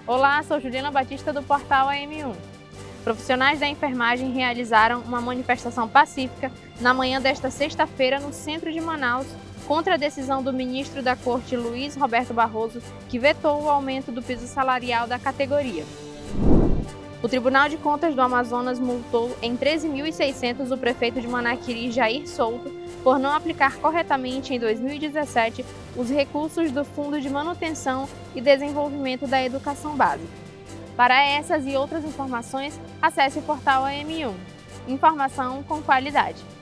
Olá, sou Juliana Batista do portal AM1. Profissionais da enfermagem realizaram uma manifestação pacífica na manhã desta sexta-feira no centro de Manaus contra a decisão do ministro da Corte, Luiz Roberto Barroso, que vetou o aumento do piso salarial da categoria. O Tribunal de Contas do Amazonas multou em 13.600 o prefeito de Manaquiri, Jair Souto, por não aplicar corretamente em 2017 os recursos do Fundo de Manutenção e Desenvolvimento da Educação Básica. Para essas e outras informações, acesse o portal AM1. Informação com qualidade.